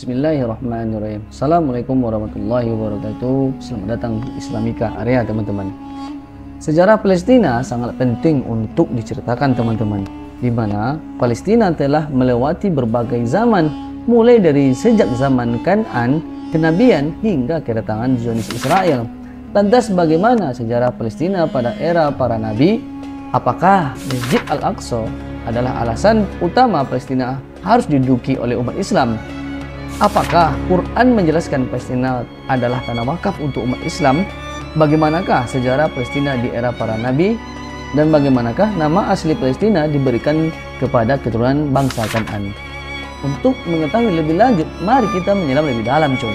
Bismillahirrahmanirrahim. Assalamualaikum warahmatullahi wabarakatuh. Selamat datang di Islamika Area, teman-teman. Sejarah Palestina sangat penting untuk diceritakan, teman-teman, di mana Palestina telah melewati berbagai zaman, mulai dari sejak zaman Kan'an, kenabian, hingga kedatangan Zionis Israel. Lantas bagaimana sejarah Palestina pada era para nabi? Apakah Masjid Al-Aqsa adalah alasan utama Palestina harus diduduki oleh umat Islam? Apakah Quran menjelaskan Palestina adalah tanah wakaf untuk umat Islam? Bagaimanakah sejarah Palestina di era para nabi? Dan bagaimanakah nama asli Palestina diberikan kepada keturunan bangsa Kan'an? Untuk mengetahui lebih lanjut, mari kita menyelam lebih dalam, coy.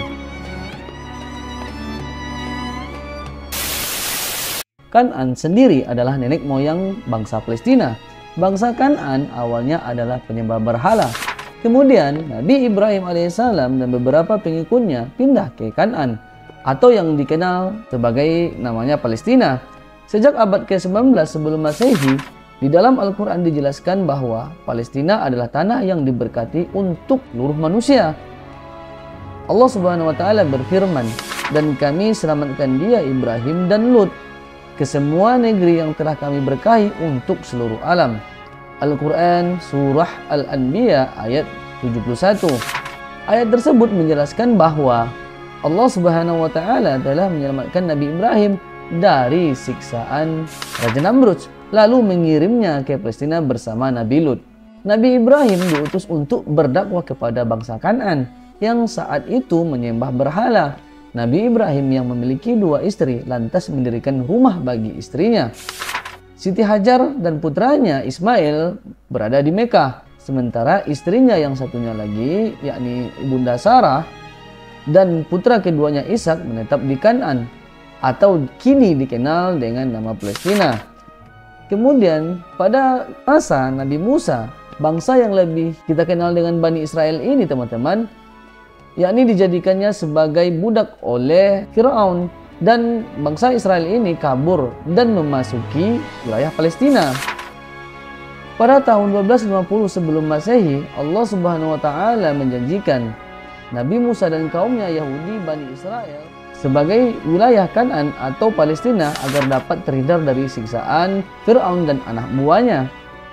Kan'an sendiri adalah nenek moyang bangsa Palestina. Bangsa Kan'an awalnya adalah penyembah berhala. Kemudian Nabi Ibrahim alaihissalam dan beberapa pengikutnya pindah ke Kan'an, atau yang dikenal sebagai namanya Palestina. Sejak abad ke-19 sebelum Masehi, di dalam Al-Quran dijelaskan bahwa Palestina adalah tanah yang diberkati untuk seluruh manusia. Allah Subhanahu wa Ta'ala berfirman, "Dan kami selamatkan dia, Ibrahim dan Lut, ke semua negeri yang telah kami berkahi untuk seluruh alam." Al-Quran Surah Al-Anbiya ayat 71. Ayat tersebut menjelaskan bahwa Allah Subhanahu wa Ta'ala telah menyelamatkan Nabi Ibrahim dari siksaan Raja Namrud, lalu mengirimnya ke Palestina bersama Nabi Lut. Nabi Ibrahim diutus untuk berdakwah kepada bangsa Kan'an yang saat itu menyembah berhala. Nabi Ibrahim yang memiliki dua istri lantas mendirikan rumah bagi istrinya. Siti Hajar dan putranya Ismail berada di Mekah, sementara istrinya yang satunya lagi, yakni Ibunda Sarah, dan putra keduanya Ishak menetap di Kan'an, atau kini dikenal dengan nama Palestina. Kemudian pada masa Nabi Musa, bangsa yang lebih kita kenal dengan Bani Israel ini, teman-teman, yakni dijadikannya sebagai budak oleh Firaun. Dan bangsa Israel ini kabur dan memasuki wilayah Palestina. Pada tahun 1250 sebelum Masehi, Allah Subhanahu wa Ta'ala menjanjikan Nabi Musa dan kaumnya Yahudi Bani Israel sebagai wilayah Kan'an atau Palestina agar dapat terhindar dari siksaan Fir'aun dan anak buahnya.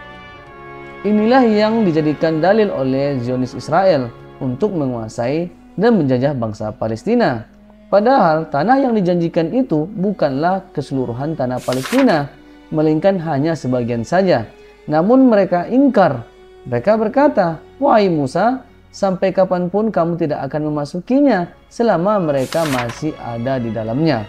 Inilah yang dijadikan dalil oleh Zionis Israel untuk menguasai dan menjajah bangsa Palestina. Padahal tanah yang dijanjikan itu bukanlah keseluruhan tanah Palestina, melainkan hanya sebagian saja. Namun mereka ingkar. Mereka berkata, "Wahai Musa, sampai kapanpun kamu tidak akan memasukinya selama mereka masih ada di dalamnya.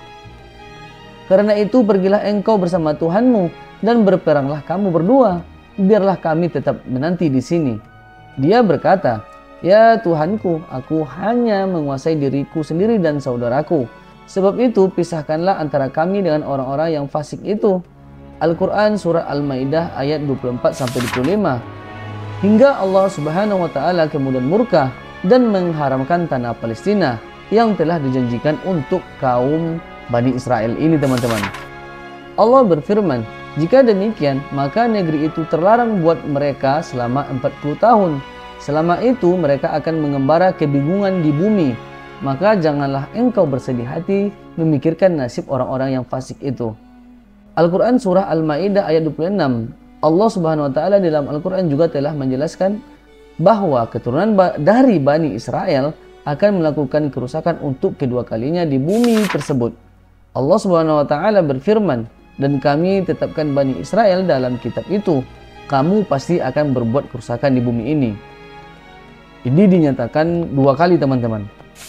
Karena itu pergilah engkau bersama Tuhanmu dan berperanglah kamu berdua. Biarlah kami tetap menanti di sini." Dia berkata, "Ya Tuhanku, aku hanya menguasai diriku sendiri dan saudaraku. Sebab itu pisahkanlah antara kami dengan orang-orang yang fasik itu." Al-Quran Surah Al-Maidah ayat 24-25. Hingga Allah Subhanahu wa Ta'ala kemudian murka dan mengharamkan tanah Palestina yang telah dijanjikan untuk kaum Bani Israel ini, teman-teman. Allah berfirman, "Jika demikian, maka negeri itu terlarang buat mereka selama 40 tahun. Selama itu mereka akan mengembara kebingungan di bumi. Maka janganlah engkau bersedih hati memikirkan nasib orang-orang yang fasik itu." Al-Quran Surah Al-Maidah ayat 26. Allah Subhanahu wa Ta'ala dalam Al-Quran juga telah menjelaskan bahwa keturunan dari Bani Israel akan melakukan kerusakan untuk kedua kalinya di bumi tersebut. Allah Subhanahu wa Ta'ala berfirman, "Dan kami tetapkan Bani Israel dalam kitab itu. Kamu pasti akan berbuat kerusakan di bumi ini." Ini dinyatakan dua kali, teman-teman.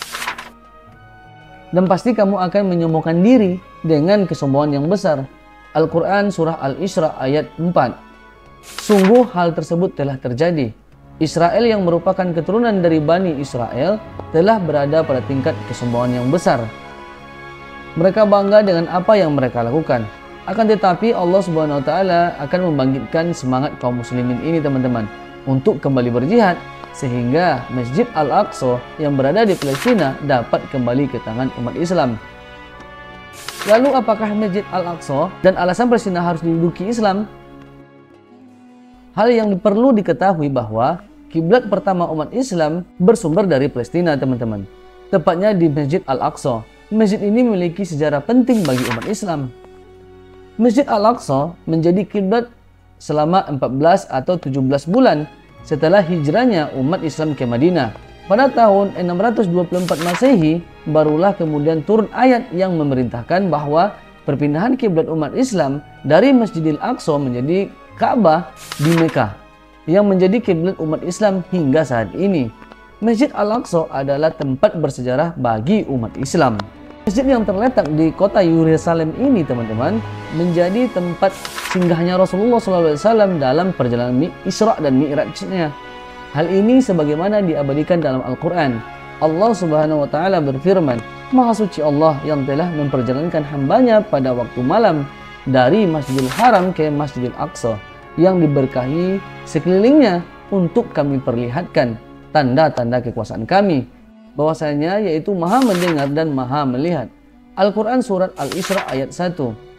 "Dan pasti kamu akan menyombongkan diri dengan kesombongan yang besar." Al-Quran Surah Al-Isra ayat 4. Sungguh hal tersebut telah terjadi. Israel yang merupakan keturunan dari Bani Israel telah berada pada tingkat kesombongan yang besar. Mereka bangga dengan apa yang mereka lakukan. Akan tetapi Allah Subhanahu wa Ta'ala akan membangkitkan semangat kaum muslimin ini, teman-teman, untuk kembali berjihad, sehingga Masjid Al-Aqsa yang berada di Palestina dapat kembali ke tangan umat Islam. Lalu apakah Masjid Al-Aqsa dan alasan Palestina harus diduduki Islam? Hal yang perlu diketahui bahwa kiblat pertama umat Islam bersumber dari Palestina, teman-teman. Tepatnya di Masjid Al-Aqsa. Masjid ini memiliki sejarah penting bagi umat Islam. Masjid Al-Aqsa menjadi kiblat selama 14 atau 17 bulan setelah hijrahnya umat Islam ke Madinah. Pada tahun 624 Masehi, barulah kemudian turun ayat yang memerintahkan bahwa perpindahan kiblat umat Islam dari Masjidil Aqsa menjadi Ka'bah di Mekah, yang menjadi kiblat umat Islam hingga saat ini. Masjid Al-Aqsa adalah tempat bersejarah bagi umat Islam. Masjid yang terletak di kota Yerusalem ini, teman-teman, menjadi tempat singgahnya Rasulullah SAW dalam perjalanan Isra dan Mi'rajnya. Hal ini sebagaimana diabadikan dalam Al-Quran. Allah Subhanahu wa Ta'ala berfirman, Maha suci Allah yang telah memperjalankan hambanya pada waktu malam dari Masjidil Haram ke Masjidil Aqsa yang diberkahi sekelilingnya untuk kami perlihatkan tanda-tanda kekuasaan kami, bahwasanya yaitu Maha mendengar dan Maha melihat. Al-Quran Surat Al-Isra ayat 1.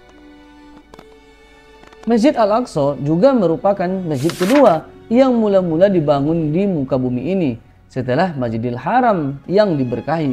Masjid Al-Aqsa juga merupakan masjid kedua yang mula-mula dibangun di muka bumi ini setelah Masjidil Haram yang diberkahi.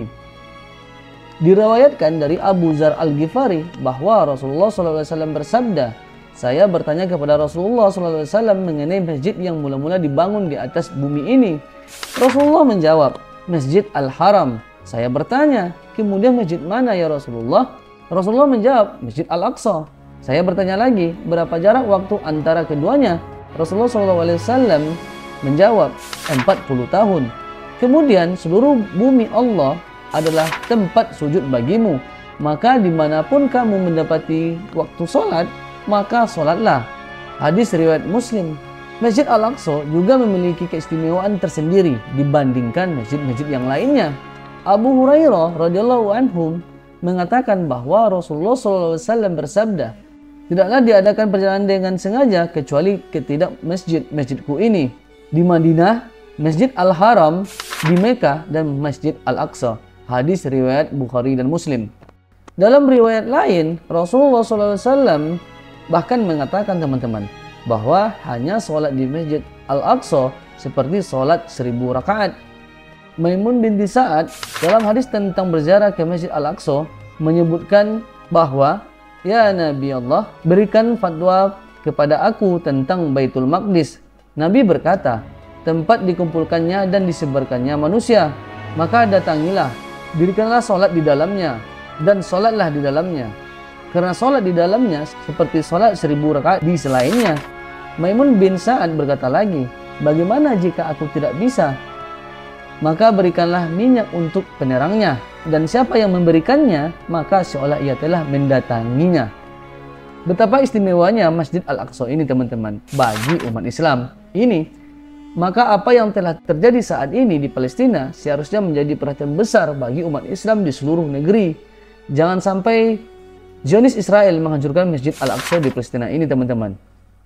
Diriwayatkan dari Abu Dzar Al-Ghifari bahwa Rasulullah SAW bersabda, saya bertanya kepada Rasulullah SAW mengenai masjid yang mula-mula dibangun di atas bumi ini. Rasulullah menjawab, Masjid Al-Haram. Saya bertanya, kemudian masjid mana ya Rasulullah? Rasulullah menjawab, Masjid Al-Aqsa. Saya bertanya lagi, berapa jarak waktu antara keduanya? Rasulullah SAW menjawab, 40 tahun. Kemudian seluruh bumi Allah adalah tempat sujud bagimu. Maka dimanapun kamu mendapati waktu sholat, maka sholatlah. Hadis riwayat Muslim. Masjid Al-Aqsa juga memiliki keistimewaan tersendiri dibandingkan masjid-masjid yang lainnya. Abu Hurairah radhiyallahu anhu mengatakan bahwa Rasulullah SAW bersabda, tidaklah diadakan perjalanan dengan sengaja kecuali ke tidak masjidku ini di Madinah, Masjid Al-Haram di Mekah, dan Masjid Al-Aqsa. Hadis riwayat Bukhari dan Muslim. Dalam riwayat lain, Rasulullah SAW bahkan mengatakan, teman-teman, bahwa hanya sholat di Masjid Al-Aqsa seperti sholat 1000 rakaat. Maimun binti Sa'ad dalam hadis tentang berziarah ke Masjid Al-Aqsa menyebutkan bahwa, ya Nabi Allah, berikan fatwa kepada aku tentang Baitul Maqdis. Nabi berkata, tempat dikumpulkannya dan disebarkannya manusia. Maka datangilah, dirikanlah sholat di dalamnya, dan sholatlah di dalamnya. Karena sholat di dalamnya seperti sholat 1000 rakaat di selainnya. Maimun bin Sa'ad berkata lagi, bagaimana jika aku tidak bisa? Maka berikanlah minyak untuk penerangnya, dan siapa yang memberikannya, maka seolah ia telah mendatanginya. Betapa istimewanya Masjid Al-Aqsa ini, teman-teman, bagi umat Islam ini. Maka apa yang telah terjadi saat ini di Palestina seharusnya menjadi perhatian besar bagi umat Islam di seluruh negeri. Jangan sampai Zionis Israel menghancurkan Masjid Al-Aqsa di Palestina ini, teman-teman.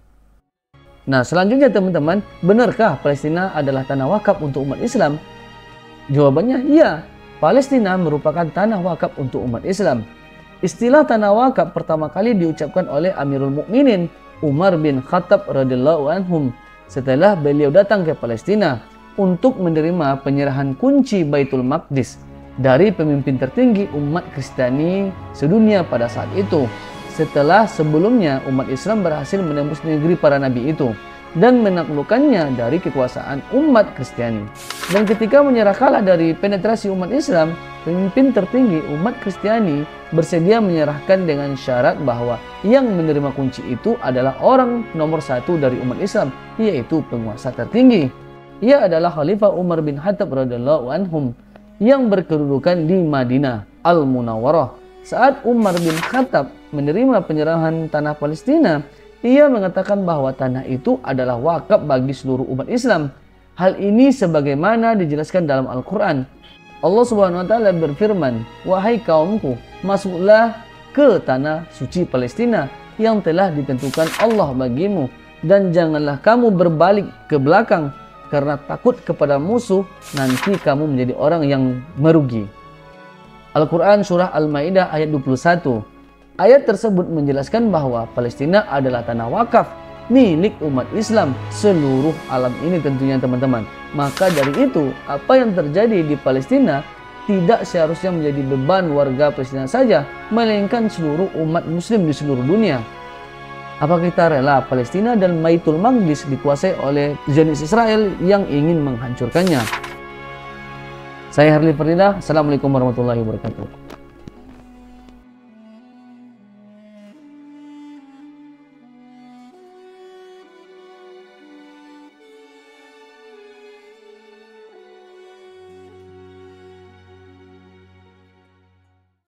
Nah, selanjutnya, teman-teman, benarkah Palestina adalah tanah wakaf untuk umat Islam? Jawabannya iya, Palestina merupakan tanah wakaf untuk umat Islam. Istilah tanah wakaf pertama kali diucapkan oleh Amirul Mukminin Umar bin Khattab radhiyallahu anhum setelah beliau datang ke Palestina untuk menerima penyerahan kunci Baitul Maqdis dari pemimpin tertinggi umat Kristiani sedunia pada saat itu, setelah sebelumnya umat Islam berhasil menembus negeri para nabi itu dan menaklukkannya dari kekuasaan umat Kristiani. Dan ketika menyerah kalah dari penetrasi umat Islam, pemimpin tertinggi umat Kristiani bersedia menyerahkan dengan syarat bahwa yang menerima kunci itu adalah orang nomor satu dari umat Islam, yaitu penguasa tertinggi. Ia adalah Khalifah Umar bin Khattab radhiyallahu anhum yang berkedudukan di Madinah Al-Munawwarah. Saat Umar bin Khattab menerima penyerahan tanah Palestina, ia mengatakan bahwa tanah itu adalah wakaf bagi seluruh umat Islam. Hal ini sebagaimana dijelaskan dalam Al-Quran. Allah Subhanahu wa Ta'ala berfirman, wahai kaumku, masuklah ke tanah suci Palestina yang telah ditentukan Allah bagimu, dan janganlah kamu berbalik ke belakang karena takut kepada musuh, nanti kamu menjadi orang yang merugi. Al-Quran Surah Al-Ma'idah ayat 21. Ayat tersebut menjelaskan bahwa Palestina adalah tanah wakaf milik umat Islam seluruh alam ini tentunya teman-teman. Maka dari itu, apa yang terjadi di Palestina tidak seharusnya menjadi beban warga Palestina saja, melainkan seluruh umat muslim di seluruh dunia. Apa kita rela Palestina dan Baitul Maqdis dikuasai oleh Zionis Israel yang ingin menghancurkannya? Saya Harli Fardinah. Assalamualaikum warahmatullahi wabarakatuh.